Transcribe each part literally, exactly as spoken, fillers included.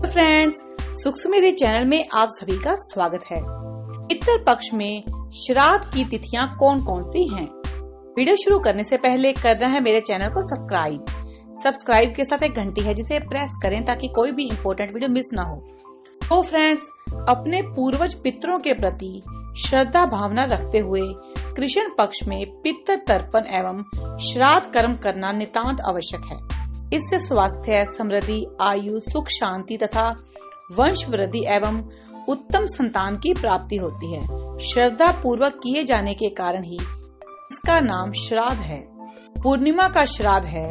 Friends, सुख समृद्धि channel में आप सभी का स्वागत है। पितृ पक्ष में श्राद्ध की तिथियां कौन कौन सी हैं? वीडियो शुरू करने से पहले करना है मेरे चैनल को सब्सक्राइब। सब्सक्राइब के साथ एक घंटी है जिसे प्रेस करें ताकि कोई भी इम्पोर्टेंट वीडियो मिस ना हो। तो फ्रेंड्स, अपने पूर्वज पितरों के प्रति श्रद्धा भावना रखते हुए कृष्ण पक्ष में पितृ तर्पण एवं श्राद्ध कर्म करना नितांत आवश्यक है। इससे स्वास्थ्य, समृद्धि, आयु, सुख, शांति तथा वंश वृद्धि एवं उत्तम संतान की प्राप्ति होती है। श्रद्धा पूर्वक किए जाने के कारण ही इसका नाम श्राद्ध है। पूर्णिमा का श्राद्ध है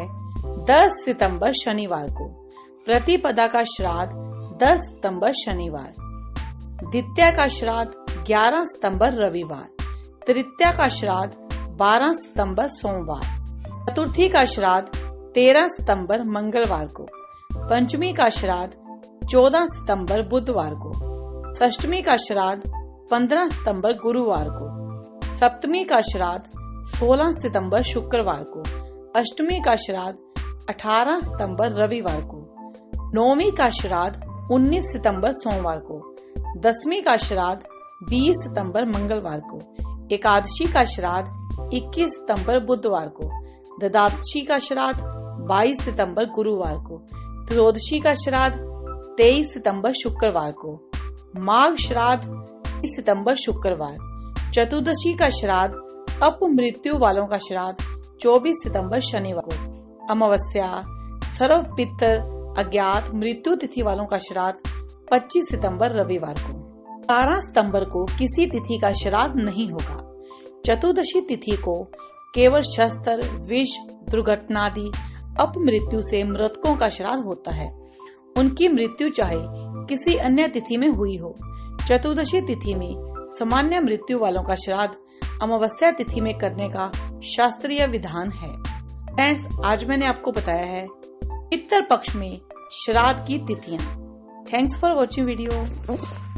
दस सितंबर शनिवार को। प्रतिपदा का श्राद्ध दस सितंबर शनिवार। द्वितीया का श्राद्ध ग्यारह सितंबर रविवार। तृतीया का श्राद्ध बारह सितंबर सोमवार। चतुर्थी का श्राद्ध तेरह सितंबर मंगलवार को। पंचमी का श्राद्ध चौदह सितंबर बुधवार को। षष्टमी का श्राद्ध पंद्रह सितंबर गुरुवार को। सप्तमी का श्राद्ध सोलह सितंबर शुक्रवार को। अष्टमी का श्राद्ध अठारह सितंबर रविवार को। नौवीं का श्राद्ध उन्नीस सितंबर सोमवार को। दसवीं का श्राद्ध बीस सितंबर मंगलवार को। एकादशी का श्राद्ध इक्कीस सितंबर बुधवार को। द्वादशी का श्राद्ध बाईस सितंबर गुरुवार को। त्रयोदशी का श्राद्ध तेईस सितंबर शुक्रवार को। माघ श्राद्ध तीस सितंबर शुक्रवार। चतुर्दशी का श्राद्ध अपमृत्यु वालों का श्राद्ध चौबीस सितंबर शनिवार को। अमावस्या, सर्व पितृ, अज्ञात, मृत्यु तिथि वालों का श्राद्ध पच्चीस सितंबर रविवार को। बारह सितंबर को किसी तिथि का श्राद्ध नहीं होगा। चतुर्दशी तिथि को केवल शस्त्र, विष, दुर्घटना आदि अपमृत्यु से मृतकों का श्राद्ध होता है। उनकी मृत्यु चाहे किसी अन्य तिथि में हुई हो। चतुर्दशी तिथि में सामान्य मृत्यु वालों का श्राद्ध अमावस्या तिथि में करने का शास्त्रीय विधान है। फ्रेंड्स, आज मैंने आपको बताया है पितृ पक्ष में श्राद्ध की तिथियां। Thanks for watching video.